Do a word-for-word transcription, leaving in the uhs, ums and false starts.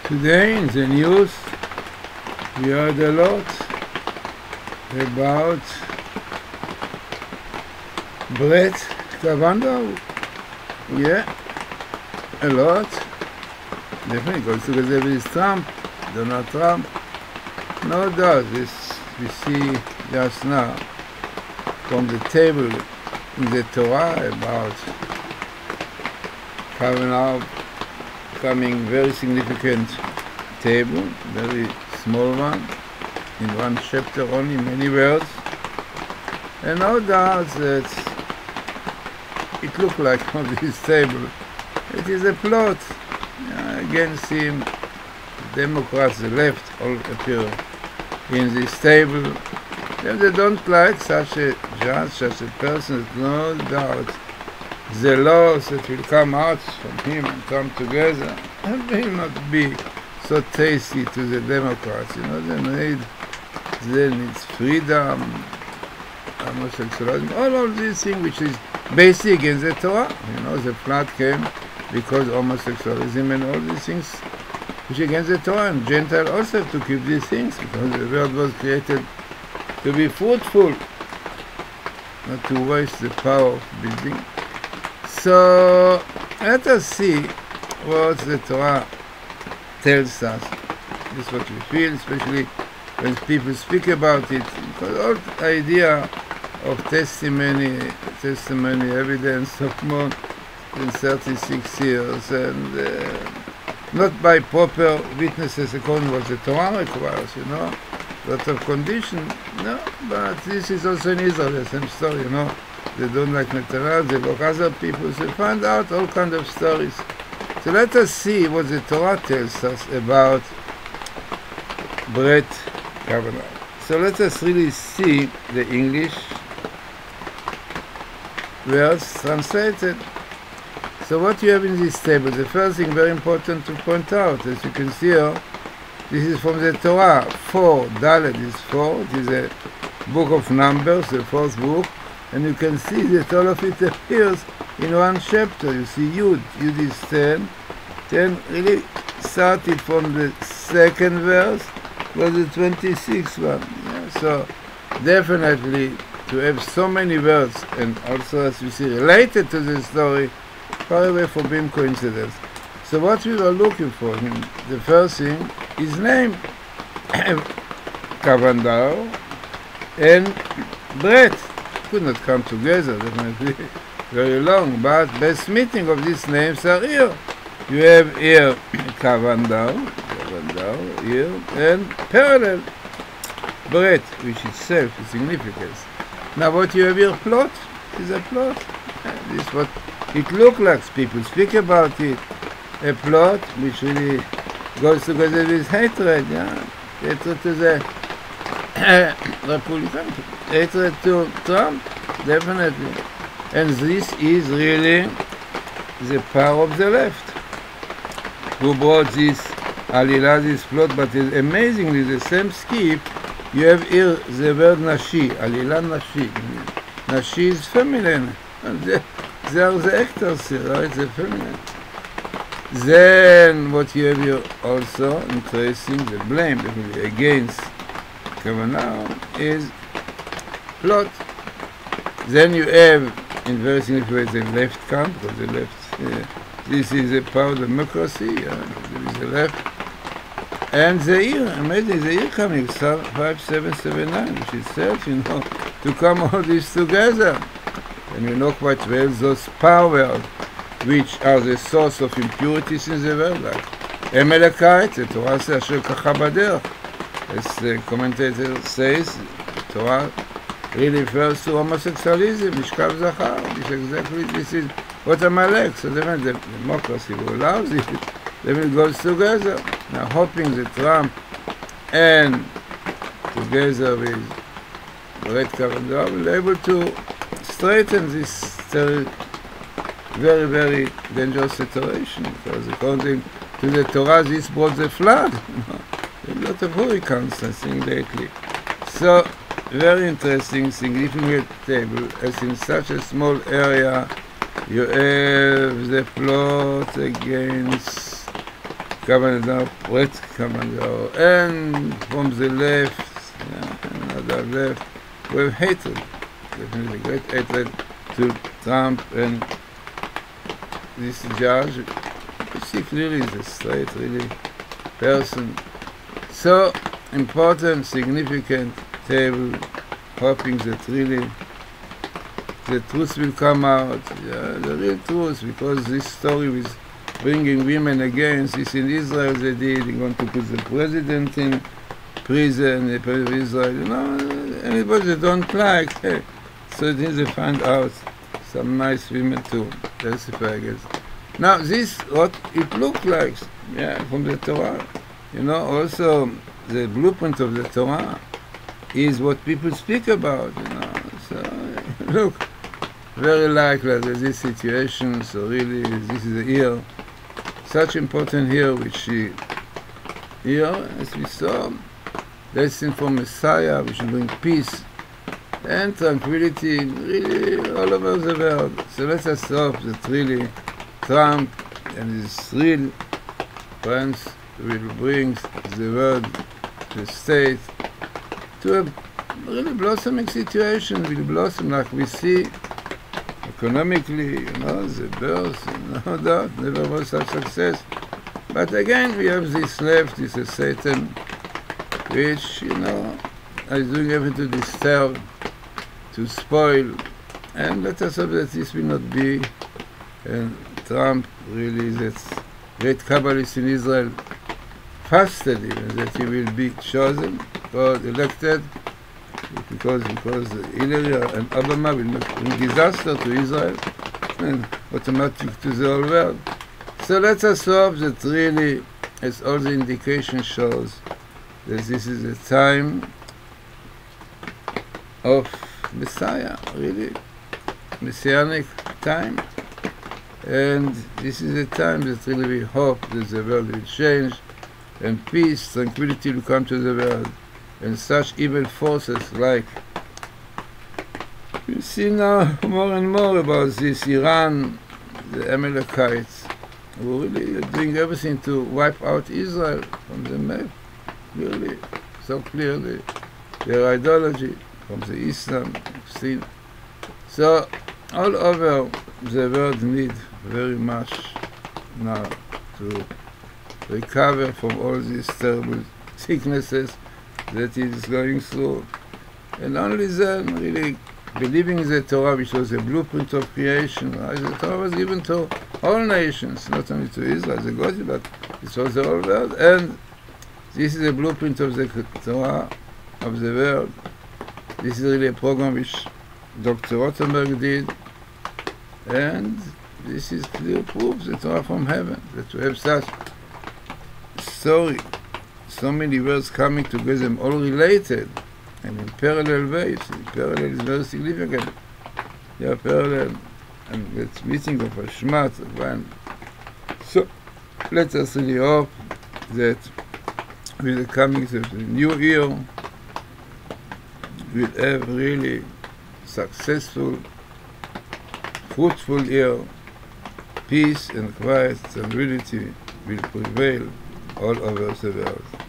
Today in the news we heard a lot about Brett Kavanaugh. Yeah, a lot. Definitely goes together with Trump, Donald Trump. No doubt, this we see just now from the table in the Torah about Kavanaugh becoming very significant table, very small one, in one chapter only, many words. And no doubt that it looked like on this table, it is a plot uh, against him. Democrats, the left, all appear in this table. And they don't like such a judge, such a person, no doubt. The laws that will come out from him and come together will not be so tasty to the Democrats. You know, they need, they need freedom, homosexuality, all of these things which is basic in the Torah. You know, the flood came because homosexualism and all these things which against the Torah, and Gentiles also have to keep these things because the world was created to be fruitful, not to waste the power of building. So let us see what the Torah tells us. This is what we feel, especially when people speak about it. Because all the idea of testimony, testimony, evidence of more than thirty-six years, and uh, not by proper witnesses according to what the Torah requires, you know, lot of conditions. No, but this is also in Israel, the same story, you know. They don't like Netanyahu, they like other people, they find out all kinds of stories. So let us see what the Torah tells us about Brett Kavanaugh. So let us really see the English words translated. So what you have in this table, the first thing very important to point out, as you can see here, this is from the Torah, four, Dalet is four, it is a book of Numbers, the fourth book, and you can see that all of it appears in one chapter. You see Yud, Yud is ten, ten really started from the second verse, was the twenty-sixth one. Yeah, so definitely to have so many words, and also as you see related to the story, far away from being coincidence. So what we were looking for him, the first thing, his name, Kavanaugh, and Brett. Could not come together, definitely very long, but best meeting of these names are here. You have here Kavanaugh, Kavanaugh here, and parallel Brett, which itself is significance. Now what you have here, plot, is a plot. This is what it looks like. People speak about it. A plot which really goes together with hatred, yeah? Hatred to the Republican, hatred to Trump, definitely. And this is really the power of the left, who brought this Alila, this plot, but it's amazingly the same skip. You have here the word Nashi, Alila Nashi. Nashi is feminine. And they, they are the actors here, right? The feminine. Then what you have here also, interesting, the blame definitely against Kavanaugh is plot. Then you have, in very significant ways, the left camp, because the left, uh, this is a power of democracy, uh, there is the left. And the year, amazing, the year coming, five seven seven nine, which itself, you know, to come all this together. And you know quite well those powers which are the source of impurities in the world, like Amalekite, the Torah says, Asher kacha baderech. As the commentator says, Torah really refers to homosexualism, Mishkav Zachar. This exactly, this is what Amalek. So then the democracy who allows it, then it goes together. Now hoping that Trump and together with Brett Kavanaugh will be able to straighten this very, very dangerous situation, because according to the Torah, this brought the flood. You know? A lot of hurricanes, I think, lately. So, very interesting, significant table, as in such a small area, you have the plot against Kavanah, Pret Kavanah, and from the left, yeah, another left, we have hatred, definitely great hatred to Trump, and this judge, you see clearly is a straight, really person. So important, significant table, hoping that really the truth will come out, yeah, the real truth, because this story with bringing women against this in Israel they did, they want to put the president in prison, the president of Israel, you know, anybody they don't like, hey, so they need to find out some nice women to testify against. Now this, what it looked like, yeah, from the Torah, you know, also the blueprint of the Torah is what people speak about, you know, so look, very likely that this situation, so really this is a year, such important year which she, here, as we saw, destined for Messiah, which will bring peace and tranquility really all over the world. So let us hope that really Trump and his real friends will bring the world, the state, to a really blossoming situation, will blossom like we see economically, you know, the birth, no doubt, never was such success. But again, we have this left, this is Satan, which, you know, is doing everything to disturb, to spoil, and let us hope that this will not be, and Trump really, that great Kabbalist in Israel, fasted even that he will be chosen or elected, because because Hillary and Obama will bring disaster to Israel and automatic to the whole world. So let us hope that really, as all the indication shows, that this is a time of Messiah, really, Messianic time. And this is a time that really we hope that the world will change and peace, tranquility will come to the world. And such evil forces like we see now more and more about this Iran, the Amalekites, who really are doing everything to wipe out Israel from the map, really, so clearly, their ideology from the Islam scene. So all over the world need very much now to recover from all these terrible sicknesses that it is going through. And only then, really, believing in the Torah, which was a blueprint of creation, right? The Torah was given to all nations, not only to Israel, the God, but it was the whole world. And this is a blueprint of the Torah of the world. This is really a program which Doctor Rothenberg did. And this is clear proof, the Torah from heaven, that we have such story, so many words coming together, all related, and in parallel ways. Parallel is very significant. They are parallel, and it's meeting of Hashmat. So let us really hope that with the coming of the new year, we'll have really successful, fruitful year. Peace and quiet, stability will prevail all over the world.